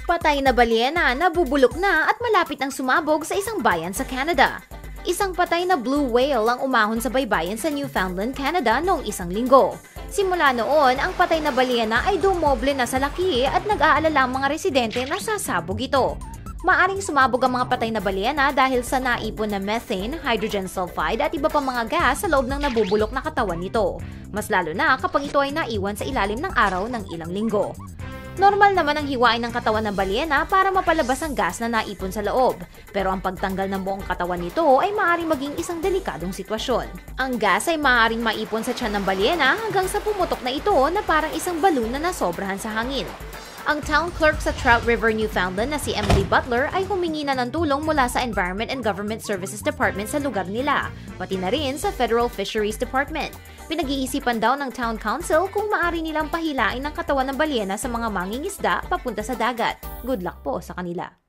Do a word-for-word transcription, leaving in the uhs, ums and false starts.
Patay na balyena, nabubulok na at malapit ang sumabog sa isang bayan sa Canada. Isang patay na blue whale ang umahon sa baybayin sa Newfoundland, Canada noong isang linggo. Simula noon, ang patay na balyena ay dumoble na sa laki at nag-aalala ang mga residente na sasabog ito. Maaring sumabog ang mga patay na balyena dahil sa naipon na methane, hydrogen sulfide at iba pang mga gas sa loob ng nabubulok na katawan nito. Mas lalo na kapag ito ay naiwan sa ilalim ng araw ng ilang linggo. Normal naman ang hiwain ng katawan ng balyena para mapalabas ang gas na naipon sa loob. Pero ang pagtanggal ng buong katawan nito ay maaaring maging isang delikadong sitwasyon. Ang gas ay maaaring maipon sa tiyan ng balyena hanggang sa pumutok na ito na parang isang balon na nasobrahan sa hangin. Ang town clerk sa Trout River, Newfoundland na si Emily Butler ay humingi na ng tulong mula sa Environment and Government Services Department sa lugar nila, pati na rin sa Federal Fisheries Department. Pinag-iisipan daw ng Town Council kung maaari nilang pahilain ng katawan ng balyena sa mga mangingisda papunta sa dagat. Good luck po sa kanila.